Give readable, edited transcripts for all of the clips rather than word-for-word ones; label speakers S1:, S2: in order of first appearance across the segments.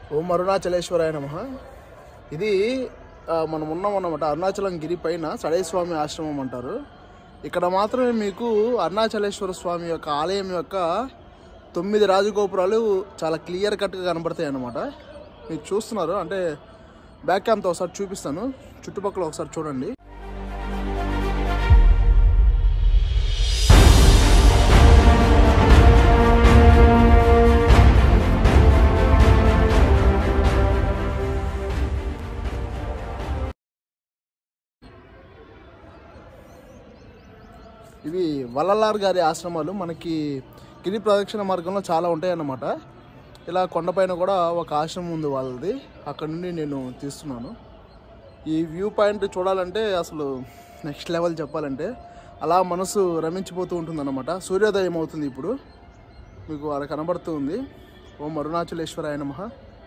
S1: ఓం అరుణాచలేశ్వరాయ నమః. ఇది మనం ఉన్నామన్నమాట అరుణాచలం గిరి పైన సడై స్వామి ఆశ్రమం అంటారు. ఇక్కడ మాత్రమే మీకు అరుణాచలేశ్వర స్వామి యొక్క ఆలయం యొక్క 9 రాజగోపురాలు చాలా క్లియర్ కట్గా కనబడతాయి అన్నమాట. మీరు చూస్తున్నారు అంటే బ్యాక్ క్యామ్తో ఒకసారి చూపిస్తాను, చుట్టుపక్కల ఒకసారి చూడండి. ఇవి వల్లలార్ గారి ఆశ్రమాలు మనకి గిరి ప్రదక్షిణ మార్గంలో చాలా ఉంటాయన్నమాట. ఇలా కొండపైన కూడా ఒక ఆశ్రమం ఉంది వాళ్ళది, అక్కడ నుండి నేను తీస్తున్నాను. ఈ వ్యూ పాయింట్ చూడాలంటే అసలు నెక్స్ట్ లెవెల్ చెప్పాలంటే, అలా మనసు రమించిపోతూ ఉంటుందన్నమాట. సూర్యోదయం అవుతుంది ఇప్పుడు, మీకు అలా కనబడుతూ ఉంది. ఓం అరుణాచలేశ్వరాయ నమః.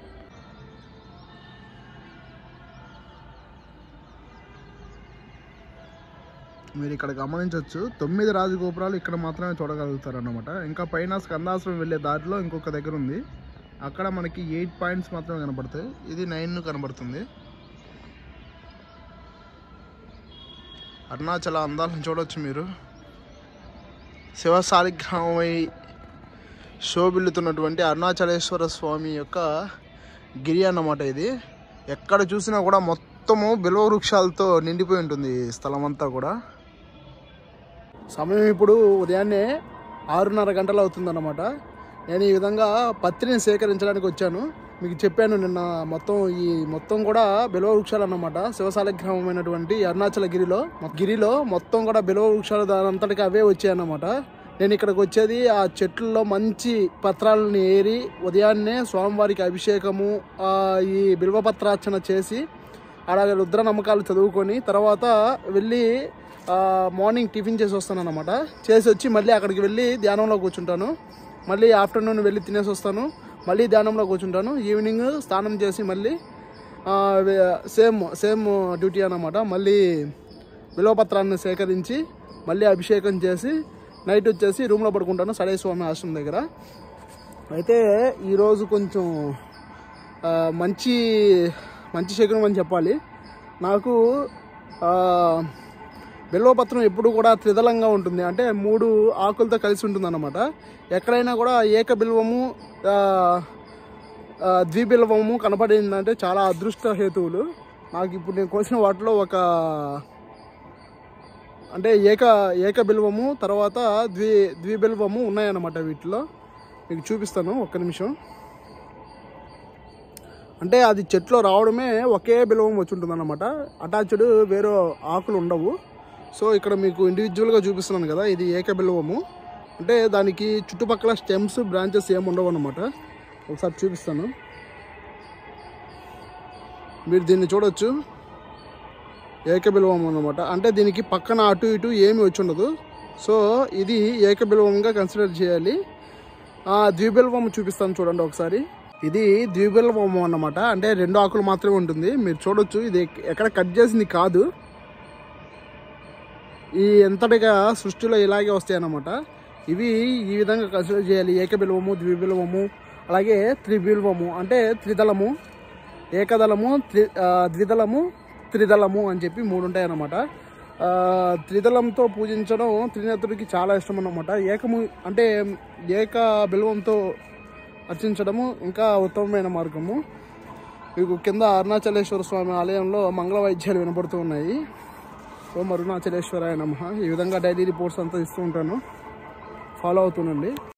S1: మీరు ఇక్కడ గమనించవచ్చు 9 రాజగోపురాలు ఇక్కడ మాత్రమే చూడగలుగుతారు అన్నమాట. ఇంకా పైన స్కందాశ్రమం వెళ్ళే దారిలో ఇంకొక దగ్గర ఉంది, అక్కడ మనకి 8 పాయింట్స్ మాత్రమే కనబడతాయి. ఇది 9 కనబడుతుంది. అరుణాచల అందాలను చూడవచ్చు మీరు. శివశాలిగ్రామమై శోభిల్లుతున్నటువంటి అరుణాచలేశ్వర స్వామి యొక్క గిరి అన్నమాట. ఇది ఎక్కడ చూసినా కూడా మొత్తము బిల్వ వృక్షాలతో నిండిపోయి ఉంటుంది స్థలం అంతా కూడా. సమయం ఇప్పుడు ఉదయాన్నే 6:30 గంటలు అవుతుందన్నమాట. నేను ఈ విధంగా పత్రిని సేకరించడానికి వచ్చాను. మీకు చెప్పాను నిన్న, మొత్తం కూడా బిల్వ వృక్షాలు అన్నమాట. శివశాలిగ్రామమైనటువంటి అరుణాచల గిరిలో మొత్తం కూడా బిల్వ వృక్షాలు దానంతటికి అవే వచ్చాయన్నమాట. నేను ఇక్కడికి వచ్చేది ఆ చెట్లలో మంచి పత్రాలను ఏరి ఉదయాన్నే స్వామివారికి అభిషేకము, ఈ బిల్వపత్రార్చన చేసి అలాగే రుద్ర నమ్మకాలు చదువుకొని తర్వాత వెళ్ళి మార్నింగ్ టిఫిన్ చేసి వస్తాను అన్నమాట. చేసి వచ్చి మళ్ళీ అక్కడికి వెళ్ళి ధ్యానంలో కూర్చుంటాను. మళ్ళీ ఆఫ్టర్నూన్ వెళ్ళి తినేసి వస్తాను, మళ్ళీ ధ్యానంలో కూర్చుంటాను. ఈవినింగ్ స్నానం చేసి మళ్ళీ సేమ్ డ్యూటీ అన్నమాట. మళ్ళీ బిల్వపత్రాన్ని సేకరించి మళ్ళీ అభిషేకం చేసి నైట్ వచ్చేసి రూమ్లో పడుకుంటాను సడై స్వామి ఆశ్రమం దగ్గర. అయితే ఈరోజు కొంచెం మంచి శకునం అని చెప్పాలి. నాకు బిల్వపత్రం ఎప్పుడు కూడా త్రిదళంగా ఉంటుంది, అంటే 3 ఆకులతో కలిసి ఉంటుంది అన్నమాట. ఎక్కడైనా కూడా ఏక బిల్వము ద్విబిల్వము కనపడిందంటే చాలా అదృష్ట హేతువులు. నాకు ఇప్పుడు నేను కోసిన వాటిలో అంటే ఏక బిల్వము తర్వాత ద్విబిల్వము ఉన్నాయన్నమాట. వీటిలో మీకు చూపిస్తాను, ఒక్క నిమిషం. అంటే అది చెట్లో రావడమే ఒకే బిల్వం వచ్చి ఉంటుంది అన్నమాట. అటాచ్డ్ వేరే ఆకులు ఉండవు. సో ఇక్కడ మీకు ఇండివిజువల్గా చూపిస్తున్నాను కదా, ఇది ఏక బిల్వము. అంటే దానికి చుట్టుపక్కల స్టెమ్స్ బ్రాంచెస్ ఏమి ఉండవు అన్నమాట. ఒకసారి చూపిస్తాను, మీరు దీన్ని చూడొచ్చు. ఏక బిల్వం అన్నమాట. అంటే దీనికి పక్కన అటు ఇటు ఏమి వచ్చి ఉండదు. సో ఇది ఏక బిల్వంగా కన్సిడర్ చేయాలి. ద్విబిల్వం చూపిస్తాను చూడండి ఒకసారి. ఇది ద్విబిల్వము అన్నమాట. అంటే 2 ఆకులు మాత్రమే ఉంటుంది. మీరు చూడొచ్చు, ఇది ఎక్కడ కట్ చేసింది కాదు. ఈ ఎంతటిగా సృష్టిలో ఇలాగే వస్తాయి అన్నమాట. ఇవి ఈ విధంగా కన్సిడర్ చేయాలి. ఏకబిల్వము, ద్విబిల్వము, అలాగే త్రిబిల్వము అంటే త్రిదళము, ఏకదళము, ద్విదళము, త్రిదళము అని చెప్పి 3 ఉంటాయి అన్నమాట. త్రిదళంతో పూజించడం త్రినేత్రుడికి చాలా ఇష్టం అన్నమాట. అంటే ఏక బిల్వంతో అర్చించడము ఇంకా ఉత్తమమైన మార్గము. మీకు కింద అరుణాచలేశ్వర స్వామి ఆలయంలో మంగళ వాయిద్యాలు వినపడుతూ ఉన్నాయి. ఓం అరుణాచలేశ్వరాయ నమః. ఈ విధంగా డైలీ రిపోర్ట్స్ అంతా ఇస్తూ ఉంటాను, ఫాలో అవుతుండండి.